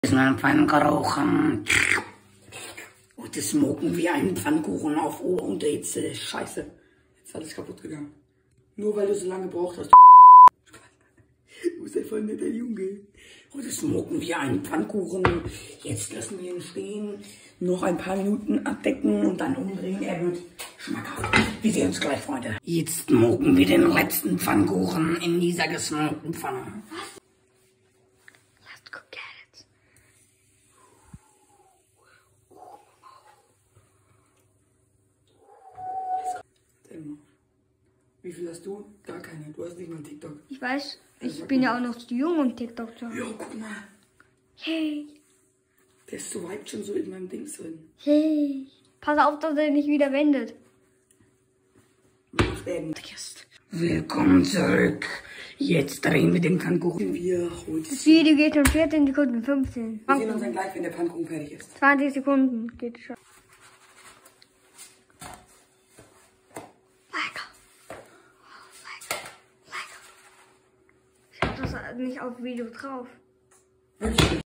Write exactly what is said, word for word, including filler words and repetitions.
Ist ein Pfannkuchen. Und das smoken wie ein Pfannkuchen auf Oberhitze. Scheiße. Jetzt ist alles kaputt gegangen. Nur weil du so lange gebraucht hast. Du bist ja voll netter Junge. Und das smoken wie ein Pfannkuchen. Jetzt lassen wir ihn stehen. Noch ein paar Minuten abdecken und dann umdrehen. Er wird schmackhaft. Wir sehen uns gleich, Freunde. Jetzt smoken wir den letzten Pfannkuchen in dieser gesmokten Pfanne. Let's go get it. Wie viel hast du? Gar keine. Du hast nicht mal TikTok. Ich weiß, ich bin ja auch noch zu jung, um TikTok zu haben. Ja, guck mal. Hey. Der ist so weit schon so in meinem Dings drin. Hey. Pass auf, dass er nicht wieder wendet. Macht er nicht. Willkommen zurück. Jetzt drehen wir den Pfannkuchen. Wir holen Das Video geht schon vierzehn Sekunden, fünfzehn. Wir sehen uns dann gleich, wenn der Pfannkuchen fertig ist. zwanzig Sekunden geht schon. Lecker. Lecker. Lecker. Ich hab das nicht auf Video drauf. Wirklich?